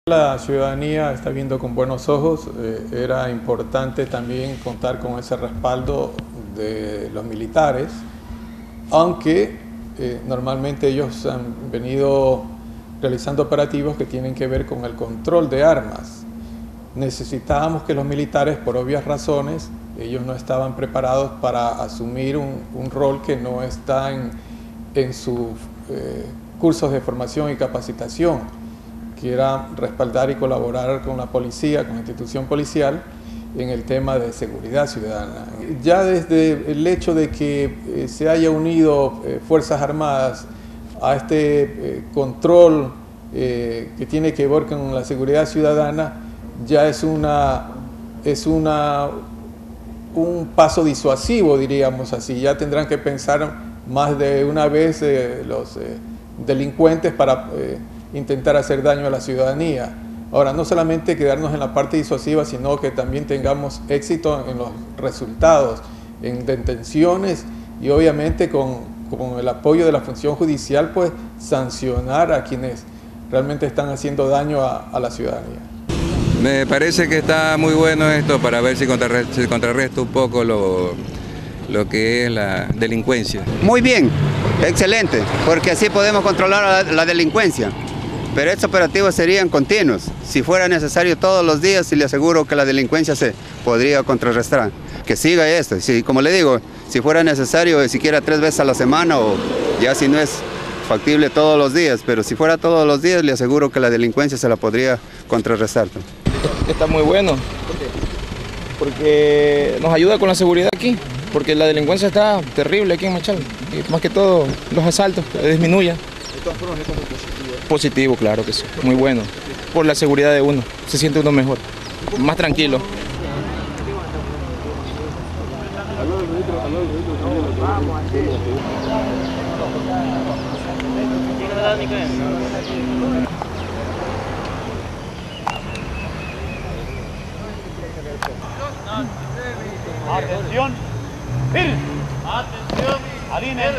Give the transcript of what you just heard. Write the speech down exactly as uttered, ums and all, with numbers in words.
La ciudadanía está viendo con buenos ojos. Eh, era importante también contar con ese respaldo de los militares, aunque eh, normalmente ellos han venido realizando operativos que tienen que ver con el control de armas. Necesitábamos que los militares, por obvias razones, ellos no estaban preparados para asumir un, un rol que no está en, en sus eh, cursos de formación y capacitación, que era respaldar y colaborar con la policía, con la institución policial, en el tema de seguridad ciudadana. Ya desde el hecho de que eh, se haya unido eh, Fuerzas Armadas a este eh, control eh, que tiene que ver con la seguridad ciudadana, ya es, una, es una, un paso disuasivo, diríamos así. Ya tendrán que pensar más de una vez eh, los eh, delincuentes para eh, intentar hacer daño a la ciudadanía. Ahora, no solamente quedarnos en la parte disuasiva, sino que también tengamos éxito en los resultados, en detenciones y obviamente con, con el apoyo de la función judicial, pues sancionar a quienes realmente están haciendo daño a, a la ciudadanía. Me parece que está muy bueno esto para ver si contrarresta, si contrarresta un poco lo, lo que es la delincuencia. Muy bien, excelente, porque así podemos controlar la, la delincuencia. Pero estos operativos serían continuos. Si fuera necesario todos los días, y le aseguro que la delincuencia se podría contrarrestar. Que siga esto. Si, como le digo, si fuera necesario siquiera tres veces a la semana, o ya si no es factible todos los días, pero si fuera todos los días, le aseguro que la delincuencia se la podría contrarrestar. Está muy bueno, porque nos ayuda con la seguridad aquí, porque la delincuencia está terrible aquí en Machala. Y más que todo, los asaltos, que disminuya. ¿De todas formas esto es positivo? Positivo, claro que sí, muy bueno. Por la seguridad de uno, se siente uno mejor, más tranquilo. Atención, ¡ir! Atención, alineen.